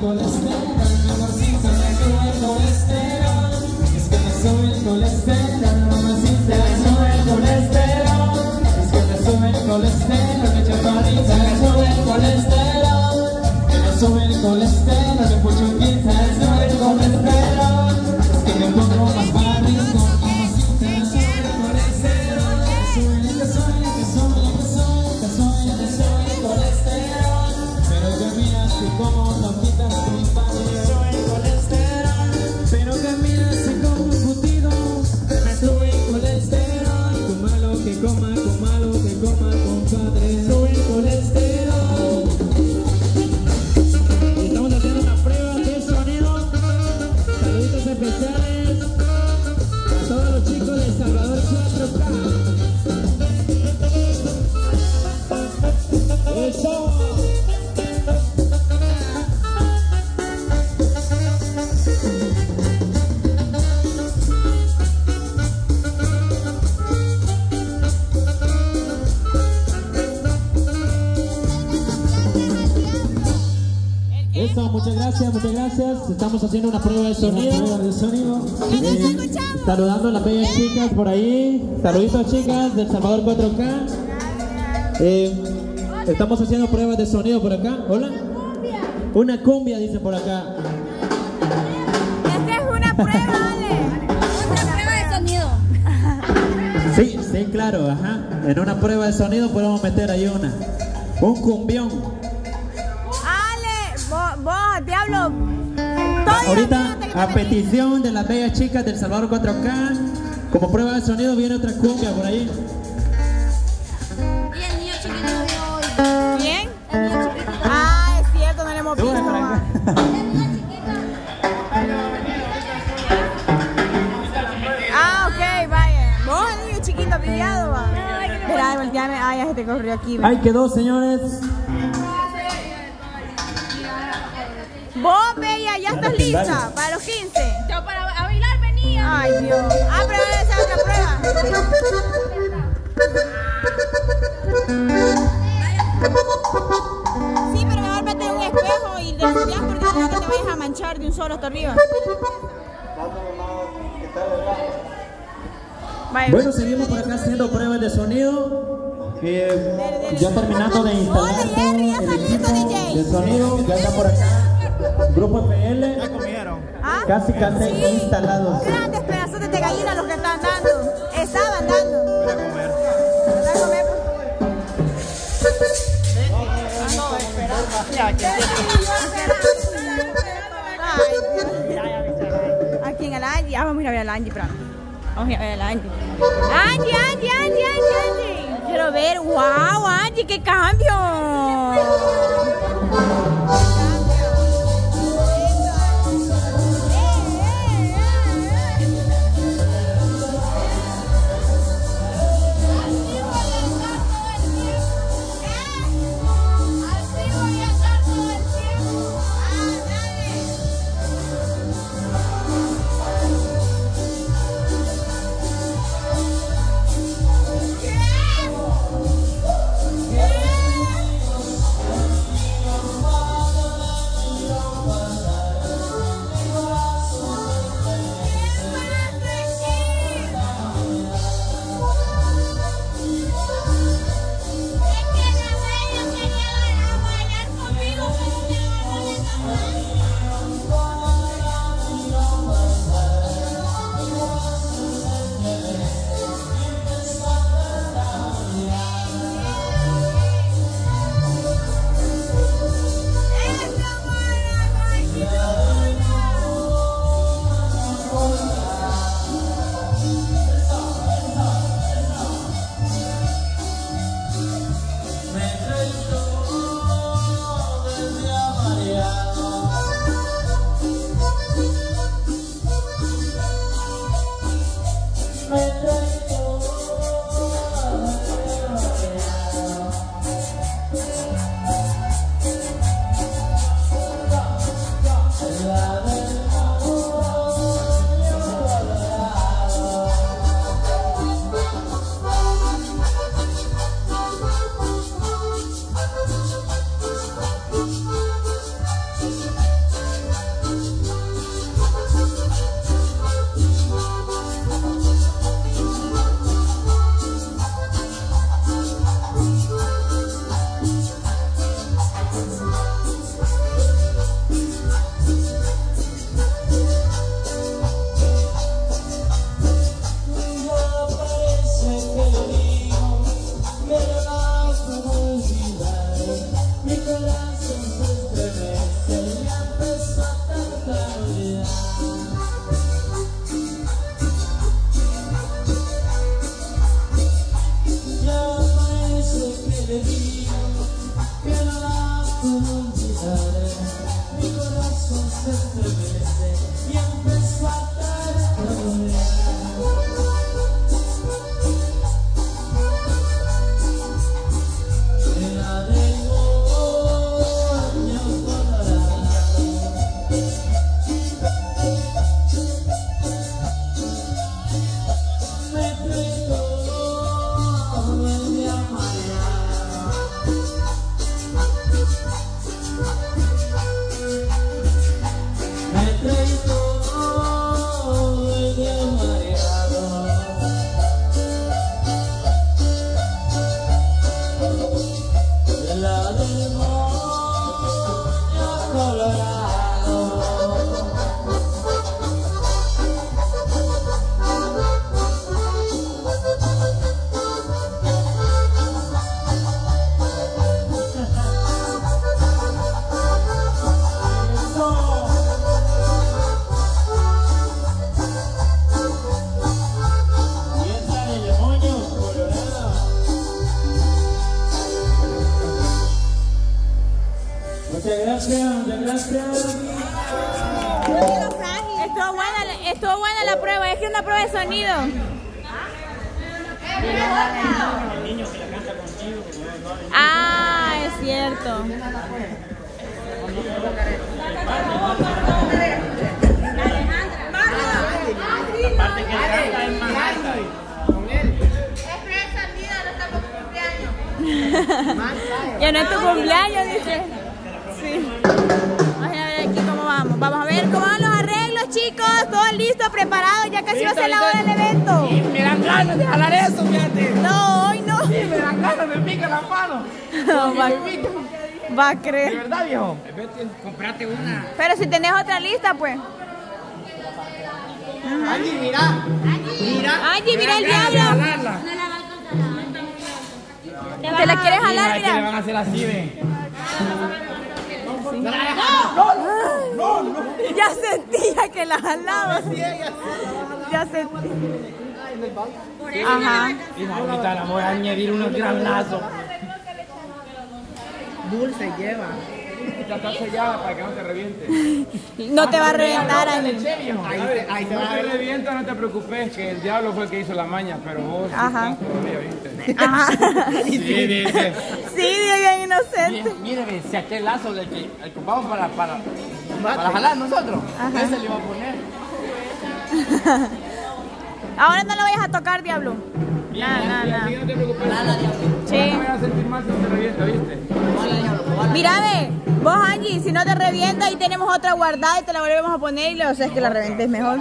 colesterol, mamacita, me sube el colesterol. Es que me sube el colesterol, mamacita, me sube el colesterol. Es que me sube el colesterol, mi chaparrita, me sube el colesterol. Que me sube el colesterol, mi puchuquita, me sube el colesterol. Es que me pongo más barrico, mamacita, me sube el colesterol. Me sube el colesterol. Pero que miras que como no quitas tu padre, me sube el colesterol. Pero que miras que como un putido, me sube el colesterol. Con malo que coma, compadre, me sube el colesterol. Estamos haciendo una prueba de sonido. Saluditos especiales a todos los chicos de Salvador 4K. ¡Eso! Eso, muchas gracias, muchas gracias. Estamos haciendo una prueba de sonido. Saludando a las bellas chicas por ahí. Saluditos, chicas del Salvador 4K. Estamos haciendo pruebas de sonido por acá. Hola. Una cumbia, dice por acá. Esta es una prueba, Ale. Una prueba de sonido. Sí, sí, claro, ajá. En una prueba de sonido podemos meter ahí un cumbión. Ale, vos, diablo. Ahorita, a petición de las bellas chicas del Salvador 4K, como prueba de sonido viene otra cumbia por ahí. Y el niño chiquito de hoy. ¿Bien? El niño chiquito. Ah, es cierto, no le hemos visto. Ah, ok, vaya. Vos, el niño chiquito pillado, va. Espera, volteame. Ah, ya se te corrió aquí. Ahí quedó, señores. Vos, bella, ya estás lista para los 15. Yo para bailar venía. Ay, Dios. Ah, pero ahora esa es otra prueba. Sí, pero mejor meter un espejo y desviar porque no te vayas a manchar de un solo hasta arriba. Bueno, seguimos por acá haciendo pruebas de sonido. Ya terminando de instalar el equipo de sonido. Ya está por acá Grupo FL. ¿Ya comieron? ¿Ah? Casi instalados. Grandes pedazos de gallina los que están dando. Estaban dando. Voy a comer. ¿Vas a comer? Aquí en el Angie. Ah, vamos a ir a ver al Angie, pronto. Vamos a ir a ver al Angie. Angie. Quiero ver. ¡Wow, Angie! ¡Qué cambio! Muchas gracias, muchas gracias. Estuvo buena la prueba, es que es una prueba de sonido. El niño que la canta contigo. Ah, es cierto. La parte que canta es más alta. Con él. Ya no es tu cumpleaños, dice. Sí. Vamos a ver aquí cómo vamos. Vamos a ver cómo van los arreglos, chicos. Todo listo, preparado. Ya casi va a ser la hora del evento. Y me dan ganas de jalar eso, fíjate. No, hoy no. Sí, me dan ganas, me pican las manos. No, va a ¿De creer. verdad, viejo? Vete, comprate una. Pero si tenés otra lista, pues. Angie, mira. Angie, mira el Me dan ganas de diablo. jalarla. ¿Te la quieres jalar, Mira, que le mira? van a hacer así, ven. Ya sentía que la jalaba. Ya sentía. Ajá. Y ahorita la voy a añadir unos granazos. Dulce lleva. Ya está sellada para que no te reviente. No te va a reventar, Angie. Ahí se va a revienta, no te preocupes, que el diablo fue el que hizo la maña, pero vos Ajá. estás todavía, ¿viste? Ajá. Sí, dice. Sí, bien inocente. Mire, si aquel lazo el que ocupamos para jalar nosotros, Ajá. ese le iba a poner. Ahora no lo vayas a tocar, diablo. Nada. Así que no te preocupes. Sí. No me vas a sentir mal si te revienta, ¿viste? Mírame, vos Angie, si no te revienta ahí tenemos otra guardada y te la volvemos a poner y luego sabes que la revientes mejor.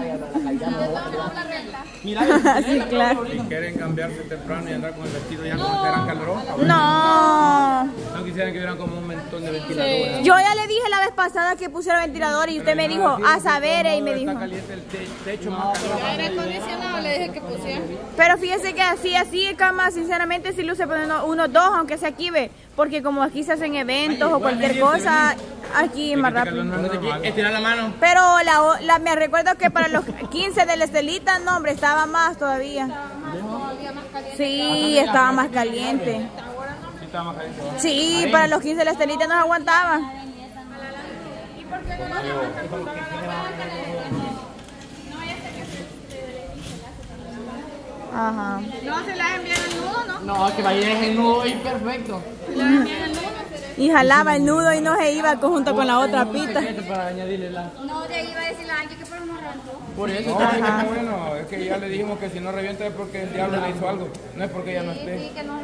Mira, Sí, claro. si quieren cambiarse temprano y andar con el vestido ya como este gran calorón, No. no quisieran que hubieran como un montón de ventiladores. Yo ya le dije la vez pasada que pusiera ventilador y usted me dijo, a saber, y me dijo. Está caliente el techo más calor. Aire acondicionado le dije que pusiera. Pero fíjese que así, cama, sinceramente sí luce poniendo unos dos, aunque sea aquí, ve. Porque como aquí se hacen eventos o cualquier cosa, aquí es más rápido. Estira la mano. Pero me recuerdo que para los 15 de la Estelita, no hombre, estaba más todavía. Sí, estaba más caliente. Sí, está más caliente. Sí, para los 15 de la Estelita no se aguantaba. Ajá. No, se la envían el nudo, ¿no? No, que vaya en el nudo y perfecto. Y jalaba el nudo y no se iba junto con la otra pita. Para añadirle la... No, de ahí iba a decirle a Angie que por no reventó. Por eso, no, es que bueno, es que ya le dijimos que si no revienta es porque el diablo le hizo algo, no es porque ella no esté. Sí, que no.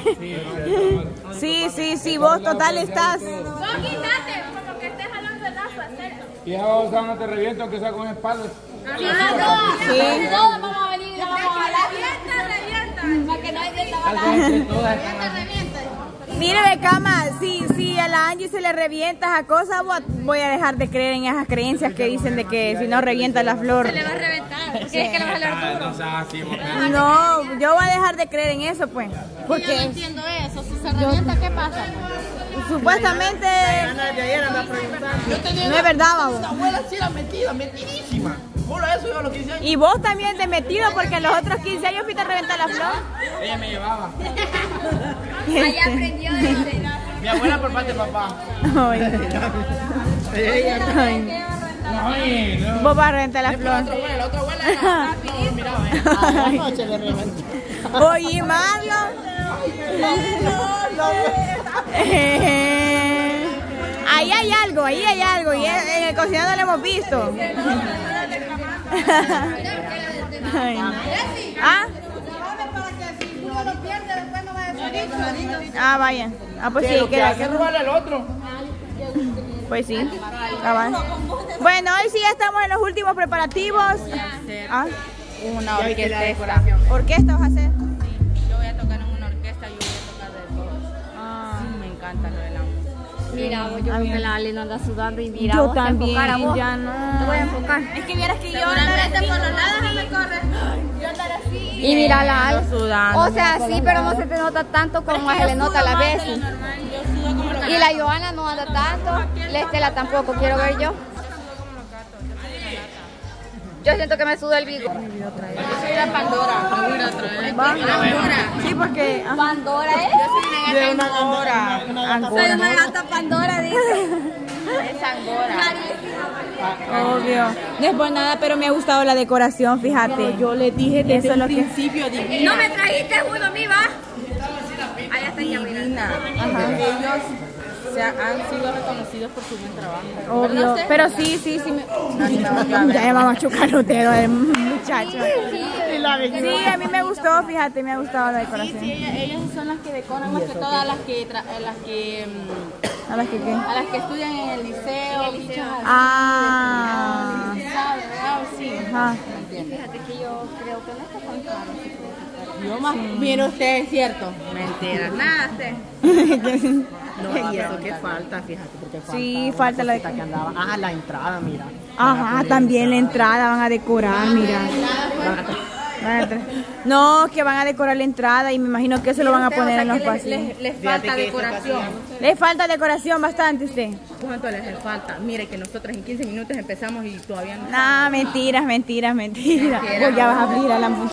Sí, vos total estás. No, quítate, como que estés jalando el lazo, hacer. Y esa babosada no te revienta aunque sea con espaldas. Sí. Todos vamos a venir y la vamos a jalar. Revienta. Para que no haya revienta. Mire, Becama, si a la Angie se le revienta esa cosa, voy a dejar de creer en esas creencias que dicen de que si no revienta la flor. Se le va a reventar. Porque es que le va a jalar duro. No, yo voy a dejar de creer en eso, pues. Yo no Porque entiendo eso. Si se revienta, ¿qué pasa? supuestamente De ayer anda preguntando. no es verdad, babo. La abuela sí era metida, metidísima. Por eso yo a los 15 años. Y vos también te metido porque en los otros 15 años fuiste a reventar la flor. Ella me llevaba. Ahí aprendió de lo de... Mi abuela por parte de papá. Ay, Ay, no. vos vas a reventar la flor. La otra abuela era. No, miraba, a la noche le reventó. Oye, Marlon. Ahí hay algo. Y en el cocinado lo hemos visto. Ay, no. ¿Ah? Ah, vaya. Ah, pues sí, Pero que queda. hace robarle al otro. Pues sí. Cabal. Bueno, hoy sí ya estamos en los últimos preparativos. ¿Ah? Una orquesta. ¿Orquesta vas a hacer? Yo voy a tocar en una orquesta, yo voy a tocar de todo. Sí, me encanta lo de la música. Mira, vos, yo veo que la Ale no anda sudando y mira, Yo vos te también, enfocar a vos. ya no. Te voy a enfocar. Es que vieras que yo Seguramente por los lados me corre. Y mira la Ale. Sudando. O sea, sí, pero no se te nota tanto como se le nota a la vez. Y la Joana no anda tanto. La Estela tampoco, quiero ver yo. Yo siento que me suda el bigo. Soy la Pandora. ¿Va? Sí, porque... Pandora, ¿eh? Yo soy una gata angora. Soy una gata Pandora, dice. Es angora. Obvio. No es por nada, pero me ha gustado la decoración, fíjate. Yo les dije desde Eso es el lo que- principio, divina. No me trajiste uno a mí, ¿va? Allá está ya, mira. Divina. Ellos han sido reconocidos por su buen trabajo. Obvio. No sé. Pero sí. Ya me va a machucar los dedos el muchacho. Sí, a mí me gustó, fíjate, me ha gustado la decoración. Sí, ellas son las que decoran más que todas las que ¿A las que qué? a las que estudian en el liceo. bichas así. Ah. ¿Sabe, verdad? Sí. Ajá. Fíjate que yo creo que no está tan caro. Yo más, mire usted, es cierto. Mentira, nada usted. No, y eso que falta, fíjate, porque falta. Sí, una falta la cosita que andaba. Ah, la entrada, mira. Ajá, también la entrada van a decorar, mira. No, que van a decorar la entrada y me imagino que eso lo van a poner en los pasillos. Les falta decoración. Le falta decoración bastante a usted. ¿Cuánto les falta? Mire que nosotros en 15 minutos empezamos y todavía no. Nah, mentiras. Pues ya vas a abrir a la muchacha.